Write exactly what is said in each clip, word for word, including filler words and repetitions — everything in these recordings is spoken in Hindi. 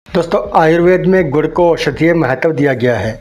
दोस्तों, आयुर्वेद में गुड़ को औषधीय महत्व दिया गया है।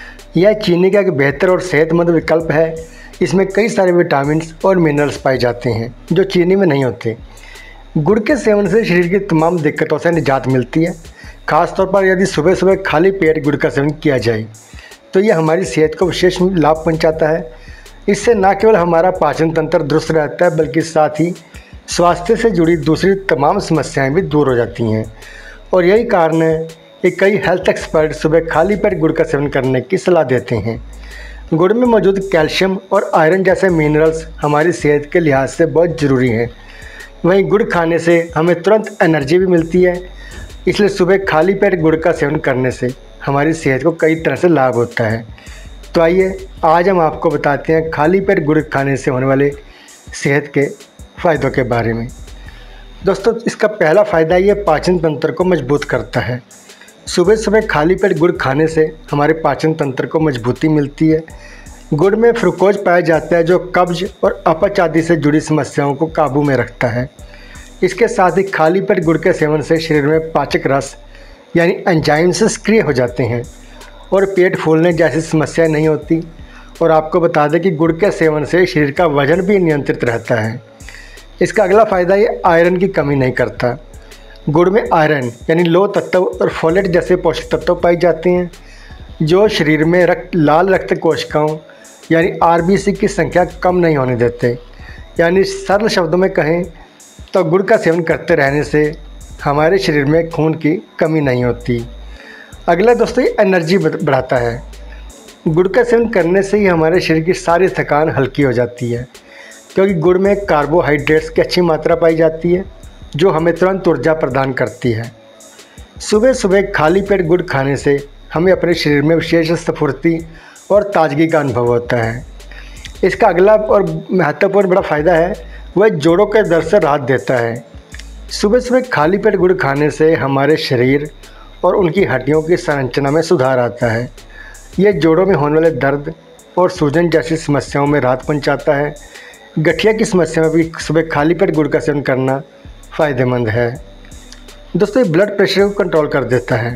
यह चीनी का एक बेहतर और सेहतमंद विकल्प है। इसमें कई सारे विटामिन और मिनरल्स पाए जाते हैं जो चीनी में नहीं होते। गुड़ के सेवन से शरीर की तमाम दिक्कतों से निजात मिलती है। खासतौर पर यदि सुबह सुबह खाली पेट गुड़ का सेवन किया जाए तो यह हमारी सेहत को विशेष लाभ पहुंचाता है। इससे न केवल हमारा पाचन तंत्र दुरुस्त रहता है बल्कि साथ ही स्वास्थ्य से जुड़ी दूसरी तमाम समस्याएं भी दूर हो जाती हैं। और यही कारण है कि कई हेल्थ एक्सपर्ट सुबह खाली पेट गुड़ का सेवन करने की सलाह देते हैं। गुड़ में मौजूद कैल्शियम और आयरन जैसे मिनरल्स हमारी सेहत के लिहाज से बहुत ज़रूरी हैं। वहीं गुड़ खाने से हमें तुरंत एनर्जी भी मिलती है, इसलिए सुबह खाली पेट गुड़ का सेवन करने से हमारी सेहत को कई तरह से लाभ होता है। तो आइए आज हम आपको बताते हैं खाली पेट गुड़ खाने से होने वाले सेहत के फ़ायदों के बारे में। दोस्तों, इसका पहला फ़ायदा ये पाचन तंत्र को मजबूत करता है। सुबह सुबह खाली पेट गुड़ खाने से हमारे पाचन तंत्र को मजबूती मिलती है। गुड़ में फ्रूकोज पाया जाता है जो कब्ज और अपच आदि से जुड़ी समस्याओं को काबू में रखता है। इसके साथ ही खाली पेट गुड़ के सेवन से शरीर में पाचक रस यानी एंजाइम्स सक्रिय हो जाते हैं और पेट फूलने जैसी समस्याएं नहीं होती। और आपको बता दें कि गुड़ के सेवन से शरीर का वजन भी नियंत्रित रहता है। इसका अगला फ़ायदा ये आयरन की कमी नहीं करता। गुड़ में आयरन यानी लोह तत्व और फोलेट जैसे पोषक तत्व पाए जाते हैं जो शरीर में रक्त लाल रक्त कोशिकाओं यानी आरबीसी की संख्या कम नहीं होने देते। यानी सरल शब्दों में कहें तो गुड़ का सेवन करते रहने से हमारे शरीर में खून की कमी नहीं होती। अगला दोस्तों ये एनर्जी बढ़ाता है। गुड़ का सेवन करने से ही हमारे शरीर की सारी थकान हल्की हो जाती है क्योंकि गुड़ में कार्बोहाइड्रेट्स की अच्छी मात्रा पाई जाती है जो हमें तुरंत ऊर्जा प्रदान करती है। सुबह सुबह खाली पेट गुड़ खाने से हमें अपने शरीर में विशेष स्फूर्ति और ताजगी का अनुभव होता है। इसका अगला और महत्वपूर्ण बड़ा फ़ायदा है वह जोड़ों के दर्द से राहत देता है। सुबह सुबह खाली पेट गुड़ खाने से हमारे शरीर और उनकी हड्डियों की संरचना में सुधार आता है। यह जोड़ों में होने वाले दर्द और सूजन जैसी समस्याओं में राहत पहुँचाता है। गठिया की समस्या में भी सुबह खाली पेट गुड़ का सेवन करना फ़ायदेमंद है। दोस्तों, ये ब्लड प्रेशर को कंट्रोल कर देता है।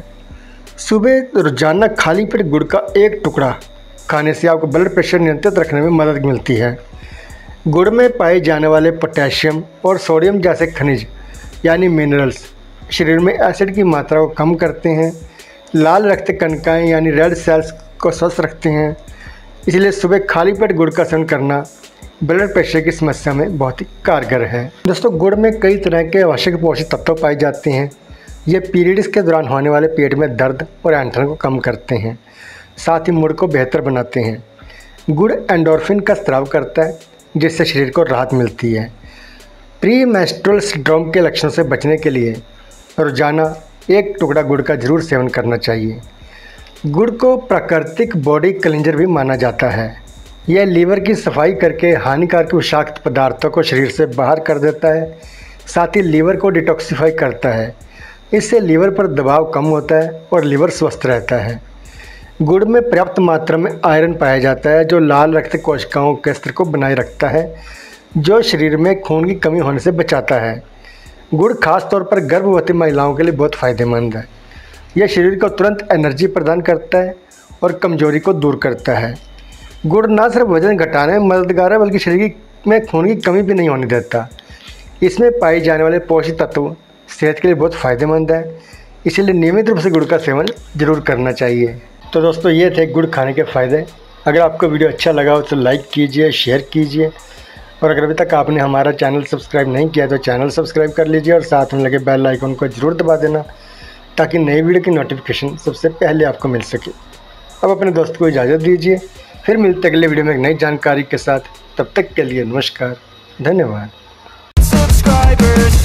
सुबह रोजाना खाली पेट गुड़ का एक टुकड़ा खाने से आपको ब्लड प्रेशर नियंत्रित रखने में मदद मिलती है। गुड़ में पाए जाने वाले पोटेशियम और सोडियम जैसे खनिज यानी मिनरल्स शरीर में एसिड की मात्रा को कम करते हैं, लाल रक्त कणिकाएँ यानी रेड सेल्स को स्वस्थ रखते हैं। इसलिए सुबह खाली पेट गुड़ का सेवन करना ब्लड प्रेशर की समस्या में बहुत ही कारगर है। दोस्तों, गुड़ में कई तरह के आवश्यक पोषक तत्व पाए जाते हैं। ये पीरियड्स के दौरान होने वाले पेट में दर्द और ऐंठन को कम करते हैं, साथ ही मूड को बेहतर बनाते हैं। गुड़ एंडोर्फिन का स्राव करता है जिससे शरीर को राहत मिलती है। प्री मेंस्ट्रुअल सिंड्रोम के लक्षणों से बचने के लिए रोजाना एक टुकड़ा गुड़ का जरूर सेवन करना चाहिए। गुड़ को प्राकृतिक बॉडी क्लींजर भी माना जाता है। यह लीवर की सफाई करके हानिकारक विषाक्त पदार्थों को शरीर से बाहर कर देता है, साथ ही लीवर को डिटॉक्सिफाई करता है। इससे लीवर पर दबाव कम होता है और लीवर स्वस्थ रहता है। गुड़ में पर्याप्त मात्रा में आयरन पाया जाता है जो लाल रक्त कोशिकाओं के स्तर को बनाए रखता है जो शरीर में खून की कमी होने से बचाता है। गुड़ खास तौर पर गर्भवती महिलाओं के लिए बहुत फ़ायदेमंद है। यह शरीर को तुरंत एनर्जी प्रदान करता है और कमजोरी को दूर करता है। गुड़ न सिर्फ वजन घटाने में मददगार है बल्कि शरीर में खून की कमी भी नहीं होने देता। इसमें पाए जाने वाले पोषक तत्व सेहत के लिए बहुत फ़ायदेमंद है, इसीलिए नियमित रूप से गुड़ का सेवन जरूर करना चाहिए। तो दोस्तों, ये थे गुड़ खाने के फ़ायदे। अगर आपको वीडियो अच्छा लगा हो तो लाइक कीजिए, शेयर कीजिए और अगर अभी तक आपने हमारा चैनल सब्सक्राइब नहीं किया तो चैनल सब्सक्राइब कर लीजिए और साथ में लगे बेल आइकन को ज़रूर दबा देना ताकि नई वीडियो की नोटिफिकेशन सबसे पहले आपको मिल सके। अब अपने दोस्त को इजाज़त दीजिए, फिर मिलते अगले वीडियो में एक नई जानकारी के साथ। तब तक के लिए नमस्कार, धन्यवाद।